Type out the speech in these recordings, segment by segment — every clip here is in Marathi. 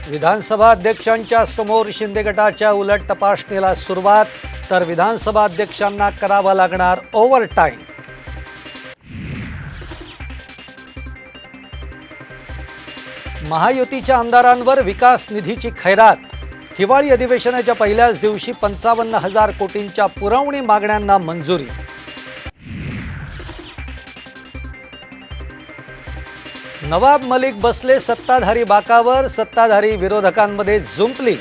विधानसभा अध्यक्षांच्या समोर शिंदे गटाच्या उलट तपासणीला सुरुवात, तर विधानसभा अध्यक्षांना करावा लागणार ओव्हरटाईम। महायुतीच्या आमदारांवर विकास निधीची खैरात, हिवाळी अधिवेशनाच्या पहिल्याच दिवशी 55,000 कोटींच्या पुरवणी मागण्यांना मंजुरी। नवाब मलिक बसले सत्ताधारी बाकावर, सत्ताधारी विरोधकांमध्ये जुंपली।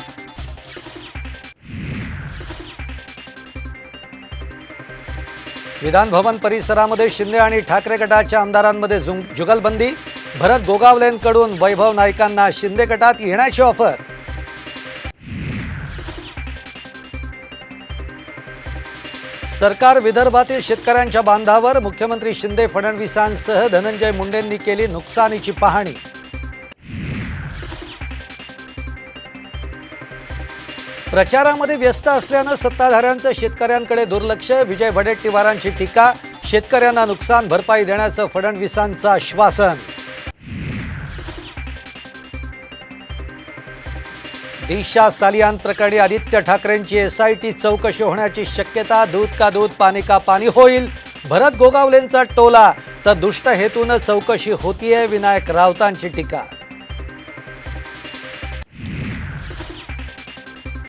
विधान भवन परिसरामध्ये शिंदे आणि ठाकरे गटाच्या आमदारांमध्ये जुगलबंदी, भरत गोगावलेंकडून वैभव नाईकांना शिंदे गटात येण्याची ऑफर। सरकार विदर्भातील शेतकऱ्यांच्या बांधावर, मुख्यमंत्री शिंदे फडणवीसांसह धनंजय मुंडेंनी केली नुकसानीची पाहणी। प्रचारामध्ये व्यस्त असल्यानं सत्ताधाऱ्यांचं शेतकऱ्यांकडे दुर्लक्ष, विजय वडेट्टीवारांची टीका, शेतकऱ्यांना नुकसान भरपाई देण्याचं फडणवीसांचं आश्वासन। दिशा सालियान प्रकरणी आदित्य ठाकरेंची SIT चौकशी होण्याची शक्यता, दूध का दूध पानी का पानी होईल, भरत गोगावलेंचा टोला, तर दुष्ट हेतून चौकशी होतीये, विनायक राऊतांची टीका।